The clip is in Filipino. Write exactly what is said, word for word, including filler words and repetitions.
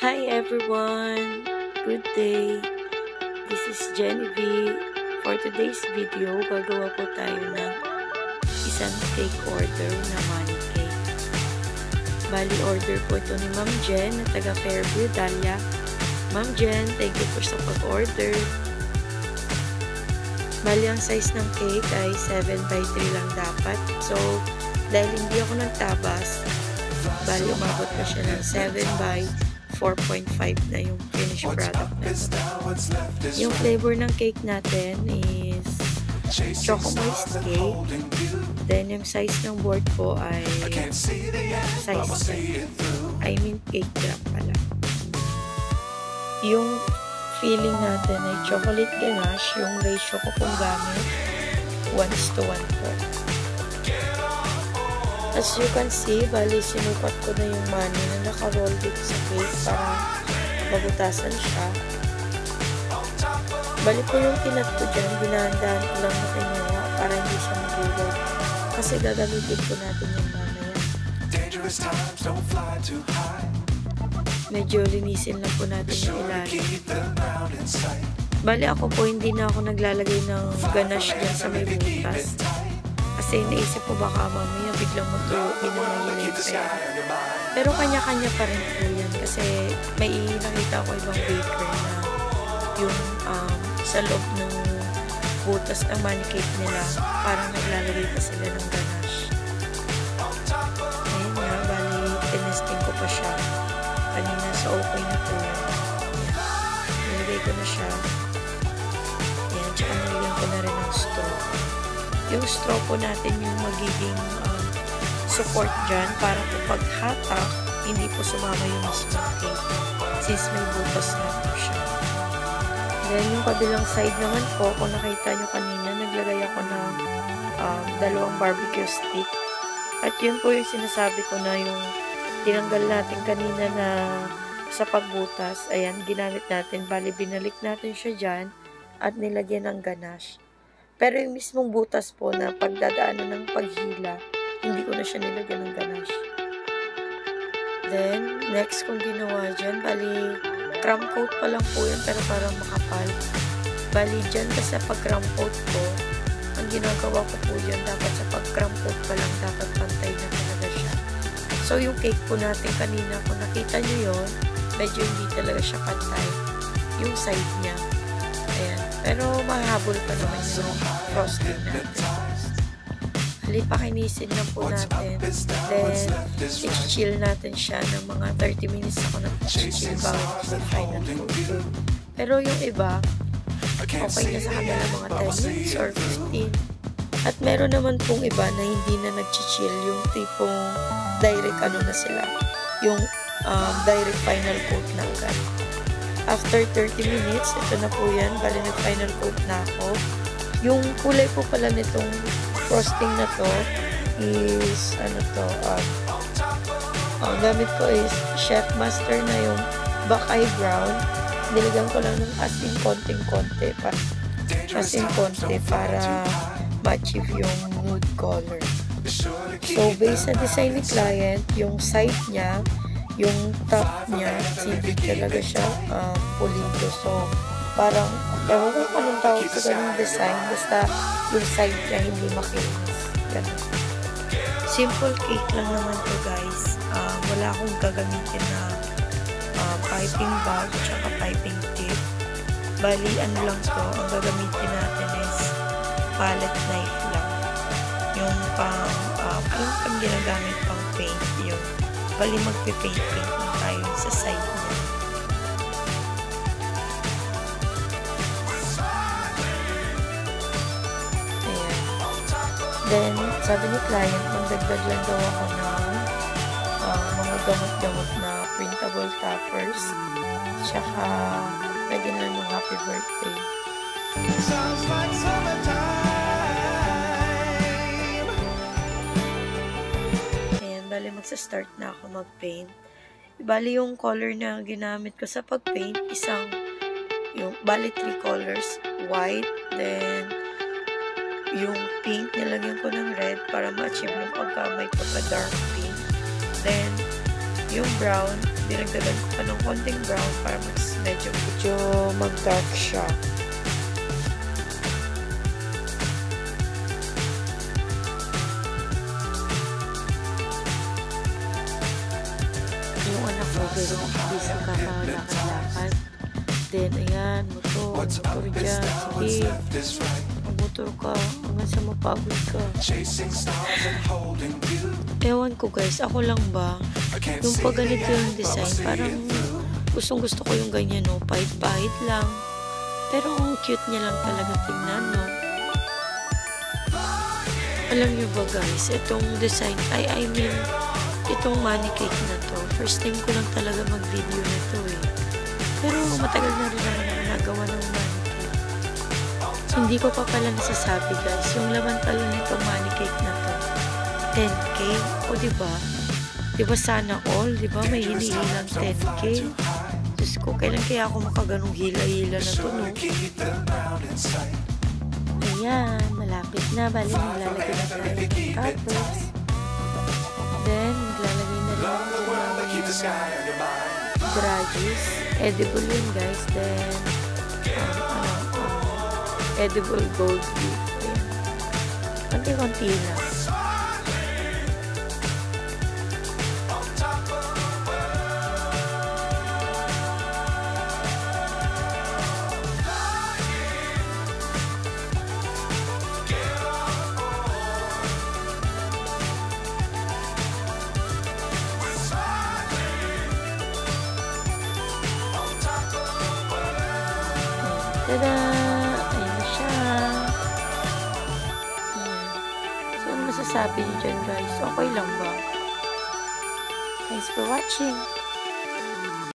Hi everyone! Good day! This is Genevieve. For today's video, gagawa po tayo ng isang cake order na money cake. Bali order po ito ni Ma'am Jen na taga Fairview, Dahlia. Ma'am Jen, thank you po sa pag-order. Bali ang size ng cake ay seven by three lang dapat. So, dahil hindi ako nagtabas, bali umabot pa siya ng seven by four point five na yung finished product na ito. Yung flavor ng cake natin is Choco Moist cake. Then yung size ng board po ay size ten. I mean eight gram pala. Yung filling natin ay chocolate ganache. Yung ratio ko pong gamit one is to one po. As you can see, bali sinukat ko na yung money na naka-roll dito sa cake para mabutasan siya. Bali po yung pinat ko dyan, binahandaan ko lang na kinuha para hindi siya magulog. Kasi gagamitin po natin yung mamaya. Medyo linisin lang po natin yung ilalim. Bali ako po, hindi na ako naglalagay ng ganache dyan sa may butas. Kasi naisip ko baka mamaya biglang matulo, binamay yung pera. Pero kanya-kanya pa rin po yan. Kasi may nakita ko ibang baker na yung um, sa loob ng butas ng money cake nila, parang naglalagay pa sila ng ganache. Ayun nga, bali, tinesting ko pa siya. Kanina sa okay na po yan. Nilagay ko na siya. Yan, tsaka nilagyan ko na rin ng straw. Yung straw po natin yung magiging um, support dyan para po paghatak, hindi po sumama yung mismong cake since may butas na po siya. Then yung kabilang side naman po, kung nakita nyo kanina, naglagay ako ng um, dalawang barbecue stick. At yun po yung sinasabi ko na yung tinanggal natin kanina na sa pagbutas. Ayan, ginamit natin. Bali, binalik natin siya dyan at nilagyan ng ganache. Pero yung mismong butas po na pagdadaanan ng paghila, hindi ko na siya nilagyan ng ganache. Then, next kong ginawa dyan, bali, crumb coat pa lang po yan, pero parang makapal. Bali, dyan kasi pag crumb coat ko, ang ginagawa ko po dyan, dapat sa pag crumb coat pa lang, dapat pantay na talaga siya. So, yung cake po natin kanina, kung nakita nyo yun, medyo hindi talaga siya pantay. Yung side niya. Ayan. Pero mahabol pa naman yung frosting natin. Halipakinisin lang po natin. Then, i-chill natin siya ng mga thirty minutes ako nag-chill bago sa final coat. Pero yung iba, okay na sa kanila mga ten minutes or fifteen. At meron naman pong iba na hindi na nag-chill, yung tipong direct ano na sila. Yung um, direct final coat na agad. After thirty minutes, ito na po yan. Bali, nag-final coat na ako. Yung kulay po pala nitong frosting na to is, ano to, um, ang gamit ko is Chef Master na yung Bakay Brown. Nilagyan ko lang ng asin konting-konti pa. Asin konti para ma-achieve yung nude color. So, based sa design ni client, yung side niya, yung top niya, hindi talaga siya uh, pulido. So, parang, ewan ko kung anong tawag sa ganung design, basta yung side niya hindi makinis. Ganun. Simple cake lang naman to guys. Uh, wala akong gagamitin na uh, piping bag, tsaka piping tip. Bali, ano lang to, ang gagamitin natin is palette knife lang. Yung pang, uh, yung pang ginagamit pang paint, yung bali magpe-paint-paint lang tayo sa side niya. Ayan. Then, sabi ni client, magdagdag lang daw ako ng uh, mga gamot-gamot na printable toppers. Tsaka, pwede na ng happy birthday. Sounds like summertime. Bali, magsa-start na ako mag-paint. Bali, yung color na ginamit ko sa pag-paint, isang, yung, bali, three colors, white, then, yung pink, nilagyan ko ng red para ma-achieve yung pagka may pagka-dark pink. Then, yung brown, dinagdagan ko pa ng konting brown para mas medyo medyo mag-dark siya. Yung anak ko, pero busy kakalakad-lakad. Then, ayan, motor, motor dyan, sige. Motor ka, hanggang sa mapagod ka. Ewan ko guys, ako lang ba? Yung pag ganito yung design, parang gustong gusto ko yung ganyan, no? Pahit-pahit lang. Pero ang cute niya lang talaga tingnan, no? Alam niyo ba guys, itong design, I, I mean, itong money cake na to, first time ko lang talaga mag-video na to eh. Pero matagal na rin naman ang nagawa ng money cake. Hindi ko pa pala nasasabi guys, yung laman pala nitong money cake na to, ten K, o diba? Diba sana all, diba? May hinihilang ten K. Diyos ko, kailan kaya ako makaganong hila-hila na to, no? Ayan, malapit na. Bali, maglalagay na tayo ng toppers. Then, maglalagay na rin ako ng dragis. Edible yun, guys. Then, um, ano, um, edible gold leaf. Ayan. Konti-konti lang. Tada! Ayan na siya. Ayan. So, ano masasabi niyo dyan, guys? Okay lang ba? Thanks for watching.